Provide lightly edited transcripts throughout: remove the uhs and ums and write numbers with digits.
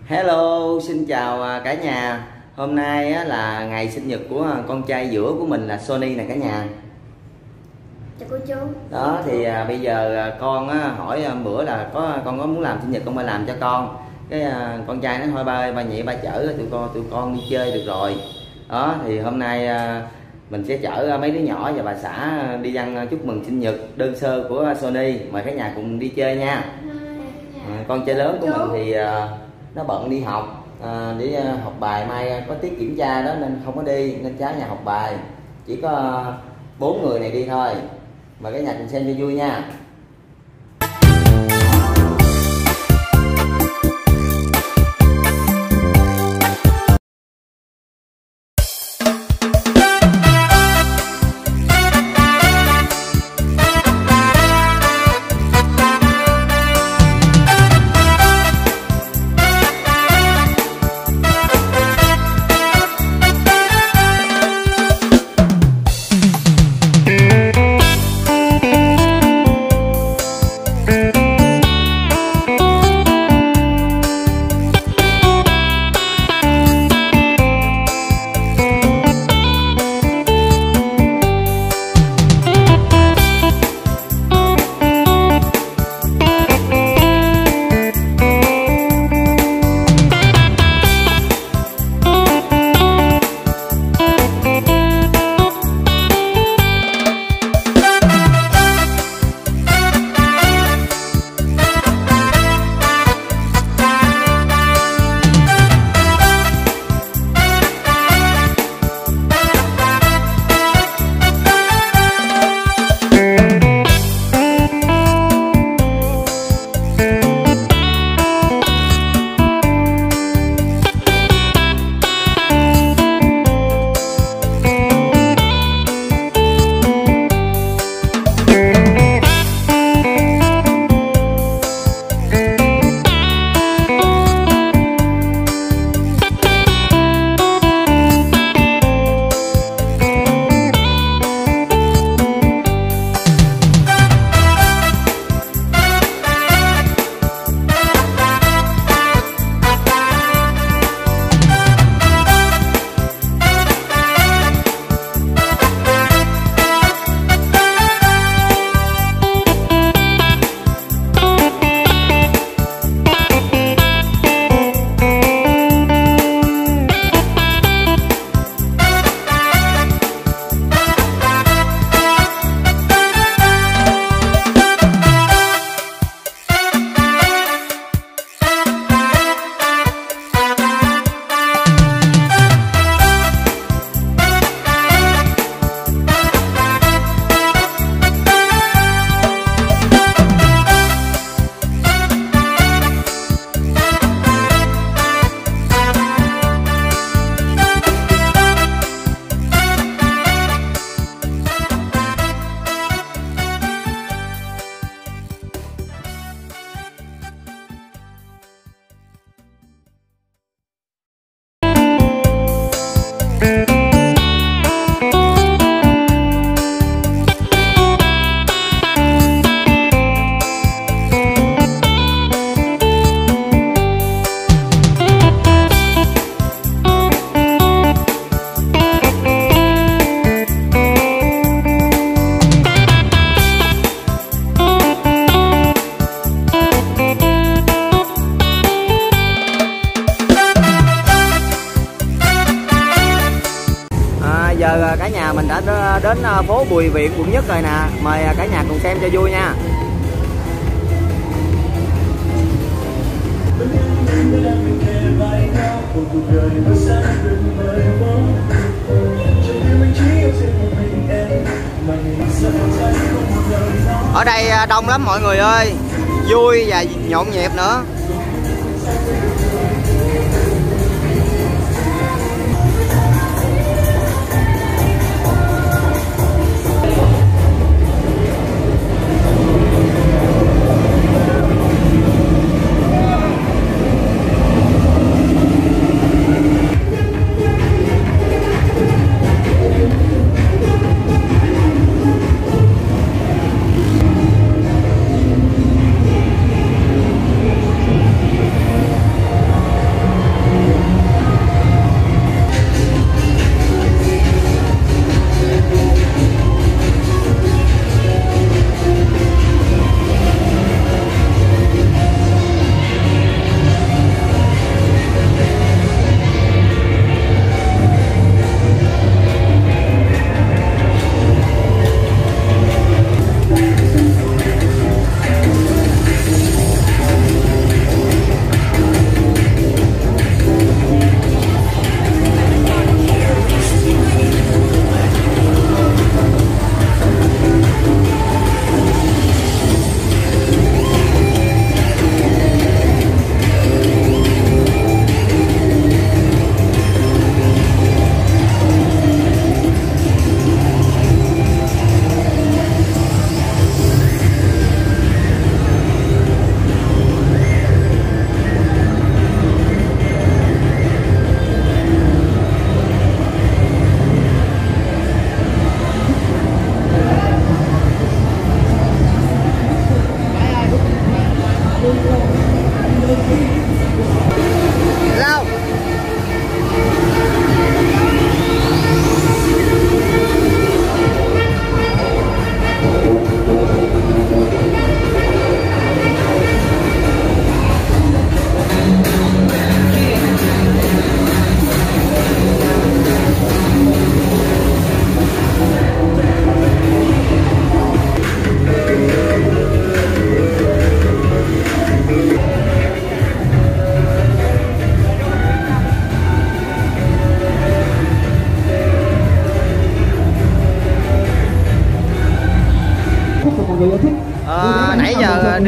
Hello, xin chào cả nhà. Hôm nay là ngày sinh nhật của con trai giữa của mình là Sony nè cả nhà. Chào cô chú. Đó thì bây giờ con hỏi bữa là con có muốn làm sinh nhật con ba làm cho con. Cái con trai nó thôi ba ơi, ba nhẹ ba chở tụi con đi chơi được rồi. Đó thì hôm nay mình sẽ chở mấy đứa nhỏ và bà xã đi ăn chúc mừng sinh nhật đơn sơ của Sony. Mời cả nhà cùng đi chơi nha. Con trai lớn của mình thì nó bận đi học để học bài, mai có tiết kiểm tra đó nên không có đi, nên cháu nhà học bài, chỉ có 4 người này đi thôi. Mời cả nhà cùng xem cho vui nha. Giờ cả nhà mình đã đến phố Bùi Viện, quận Nhất rồi nè. Mời cả nhà cùng xem cho vui nha. Ở đây đông lắm mọi người ơi, vui và nhộn nhịp nữa.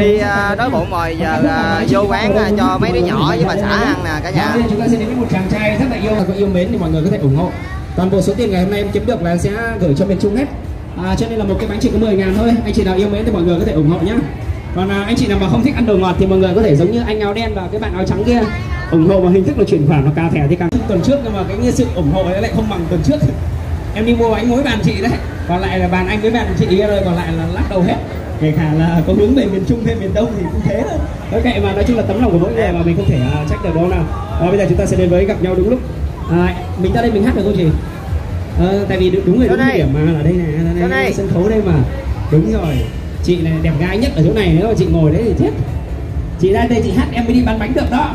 đi đói bụng rồi giờ vô quán cho mấy đứa nhỏ với bà xã ăn nè cả nhà. Chúng ta sẽ đến với một chàng trai rất là yêu mến thì mọi người có thể ủng hộ. Toàn bộ số tiền ngày hôm nay em kiếm được là sẽ gửi cho miền Trung hết. Cho nên là một cái bánh chỉ có 10.000 thôi. Anh chị nào yêu mến thì mọi người có thể ủng hộ nhá. Còn anh chị nào mà không thích ăn đồ ngọt thì mọi người có thể giống như anh áo đen và cái bạn áo trắng kia, ủng hộ bằng hình thức là chuyển khoản và cà thẻ thì càng tuần trước, nhưng mà cái sự ủng hộ ấy lại không bằng tuần trước. Em đi mua bánh mỗi bàn chị đấy, còn lại là bàn anh với bàn chị kia rồi, còn lại là lắc đầu hết. Kể cả là có hướng về miền Trung hay miền Đông thì cũng thế thôi. Đấy kệ mà, nói chung là tấm lòng của mỗi người mà mình không thể trách được đâu nào. Bây giờ chúng ta sẽ đến với gặp nhau đúng lúc. Mình ra đây mình hát được không chị? Tại vì đúng người đúng điểm mà, ở đây này, sân khấu đây mà. Đúng rồi, chị này đẹp gái nhất ở chỗ này, nếu mà chị ngồi đấy thì chết. Chị ra đây chị hát em mới đi bán bánh được đó.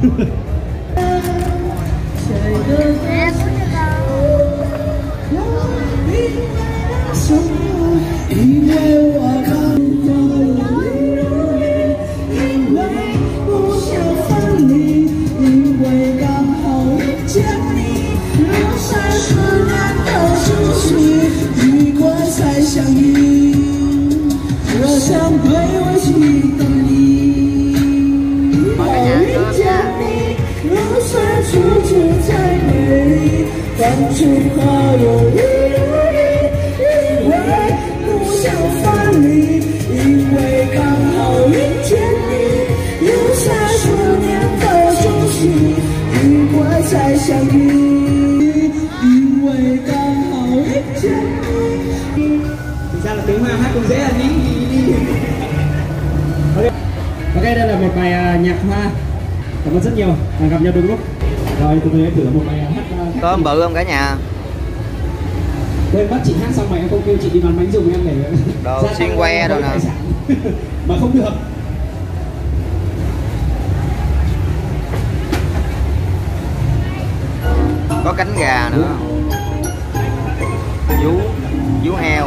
Thực ra là tiếng Hoa hát cũng dễ là đi. Ok, đây là một bài nhạc Hoa. Cảm ơn rất nhiều, gặp nhau đúng lúc. Rồi tụi mình thử một bài hát. Cơm bự không cả nhà? Quên mất chị hát xong mà em không kêu chị đi bán bánh dùng em để đồ xiên que rồi nè. Mà không được. Có cánh gà nữa, vú heo.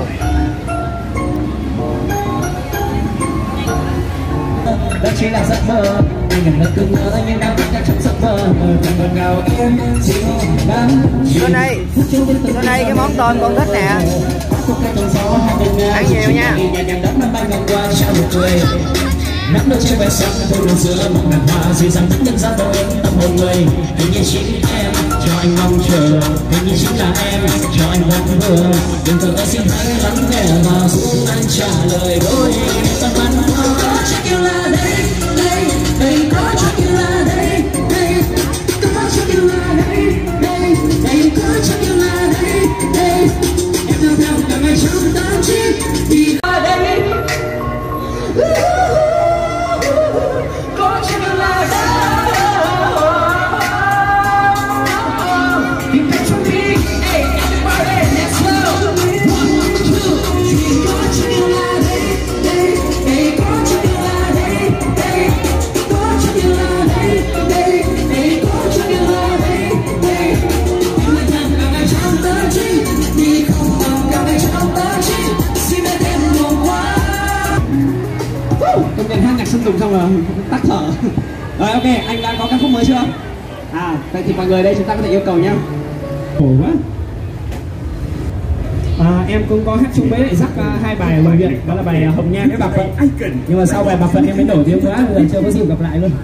Đó chỉ là giấc mơ, anh nhận được cơn mơ nhưng đang vắt trong giấc mơ. Trong cơn ngào em chỉ đang. Bên đây cái món tôm con thích nè, ăn nhiều nha. Nắng đôi trên vai sắc thôi đường giữa một ngàn hoa dịu dàng thức nhân gian bao em tâm hồn người. Hình như chính em cho anh mong chờ, hình như chính là em cho anh vẫn vương. Đừng thờ ơ xin hãy lắng nghe và giúp anh trả lời đôi tâm băn khoăn. Có chắc yêu là đây, đây, đây, có chắc yêu là đây, đây, có chắc yêu là đây, đây, đây, có chắc yêu là đây, đây. Em theo theo cả ngày trong tâm trí vì ở đây. Công nhận hát nhạc Sơn Tùng xong là tắt thở. Rồi ok, anh đã có ca khúc mới chưa? Vậy thì mọi người đây chúng ta có thể yêu cầu nhá. Khổ quá. Em cũng có hát chung với lại Jack hai bài ở ngoài viện, đó là bài Hồng Nhan với Bạc Phận. Nhưng mà sau bài Bạc Phận em mới nổi tiếng quá, bây giờ chưa có dịp gặp lại luôn.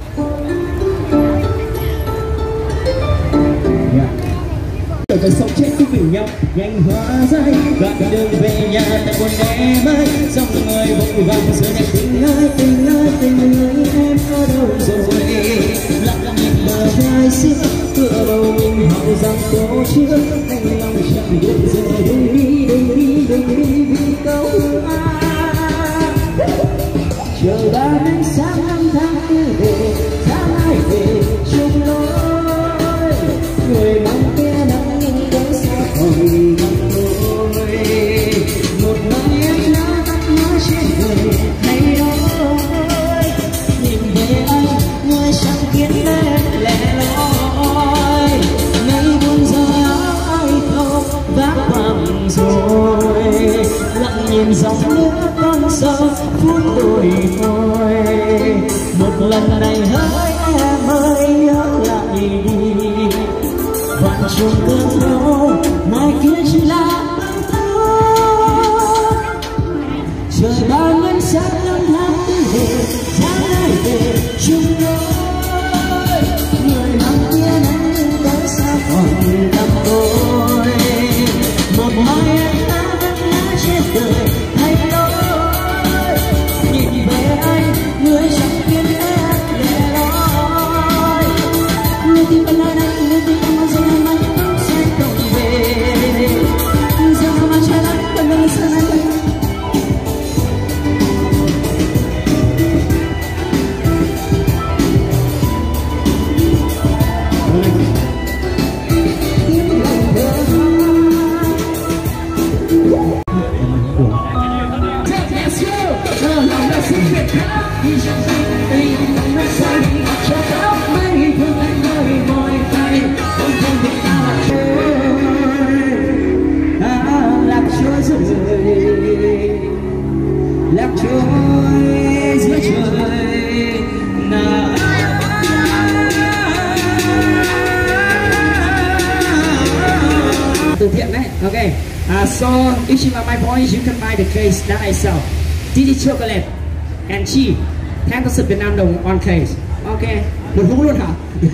Đời sống chết cũng vì nhau nhanh hóa dây, đoạn đường về nhà tại buồn em ơi, dòng người vội vàng giữa nhạc tình ơi em ở đâu rồi, lặng nhìn bờ vai xưa tựa đầu mình hậu rằng cố chưa anh lòng chẳng biết giờ đừng đi vì câu chờ ba ánh sáng năm tháng cứ về tháng ai về chung lối người mong kia nắng nhưng vẫn xa vời một lần em đã tắt nhớ trên đời thay đổi nhìn về anh người chẳng kiến lên lẻ loi ngày buồn giờ ai không vác bằng rồi lặng nhìn dòng nước con sông phút đôi môi một lần này hỡi em ơi nhớ lại đi vạn trùng cơn đau mai kia chỉ là băng tuyết trời bao ngân sáng năm tháng Okay. So each of my points you can buy the case that I sell. This is chocolate and cheese. Tháng có sự Việt Nam đồng on case. Okay. Một hũ luôn hả?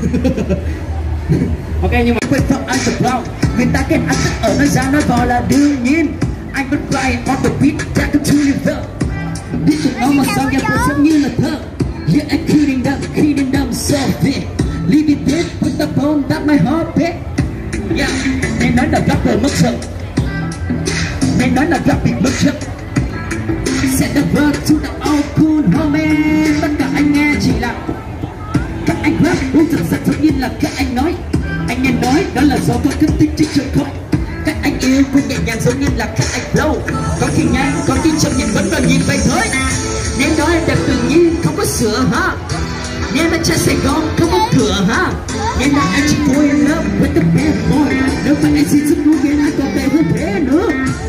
Okay, nhưng mà quên không ăn thật lâu. Người ta khen ăn thức ở nơi ra nói vào là đương nhiên. Anh vẫn fly on the beat, back to the đi cùng nó mà sao nghe tôi giống như là thơ. Yeah, I'm kidding them so big. Leave it dead, put the phone that my heart beat. Yeah, nghe nói là rapper mất chậm. Nghe nói là rap bị mất chậm. Set the world to the old cool homie. Tất cả anh nghe chỉ là các anh rap uống thật rất tự nhiên là các anh nói. Anh nghe nói đó là do tôi kích thích trên trường không. Các anh yêu cũng nhẹ nhàng giống như là các anh flow. Có khi nhanh, có khi chậm nhìn vẫn còn nhìn vậy thôi. Nếu nói đẹp tự nhiên không có sửa hả? Nếu mà cha Sài Gòn không có cửa hả? Nếu nói anh chỉ tôi in love with the bad boy. Nếu phải anh xin giúp nuôi game anh còn tệ hơn thế nữa.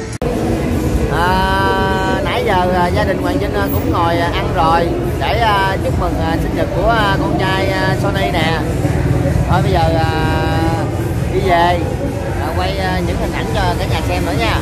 Nãy giờ gia đình Hoàng Vinh cũng ngồi ăn rồi để chúc mừng sinh nhật của con trai Sony nè. Thôi bây giờ đi về quay những hình ảnh cho cả nhà xem nữa nha.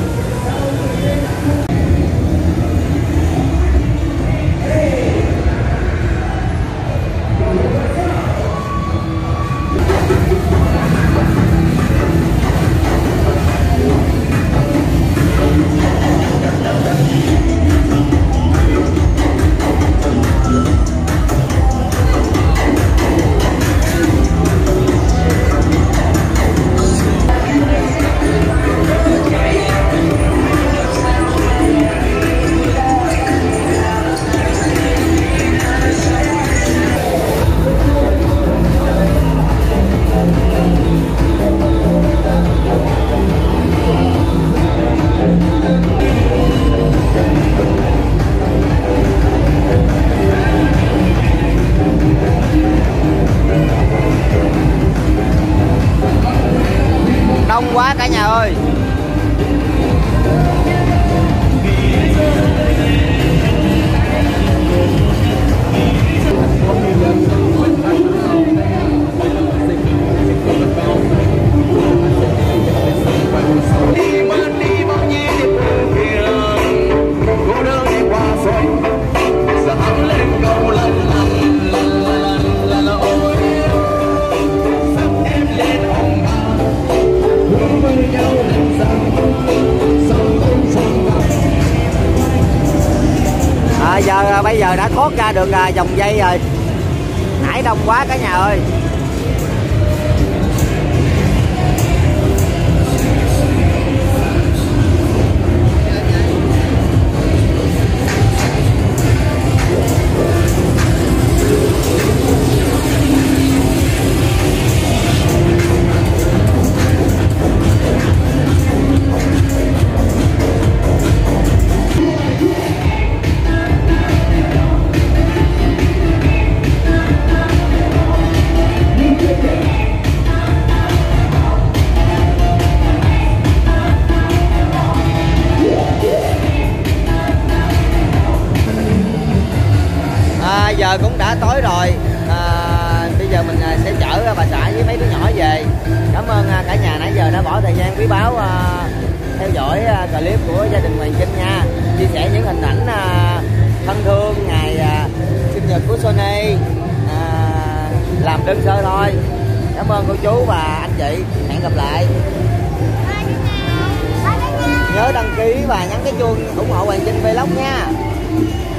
Đông quá cả nhà ơi. Bây giờ đã thoát ra được dòng dây rồi. Nãy đông quá cả nhà ơi. Giờ cũng đã tối rồi, bây giờ mình sẽ chở bà xã với mấy đứa nhỏ về. Cảm ơn cả nhà nãy giờ đã bỏ thời gian quý báu theo dõi clip của gia đình Hoàng Vinh nha. Chia sẻ những hình ảnh thân thương ngày sinh nhật của Sony, làm đơn sơ thôi. Cảm ơn cô chú và anh chị. Hẹn gặp lại. Nhớ đăng ký và nhấn cái chuông ủng hộ Hoàng Vinh Vlog nha.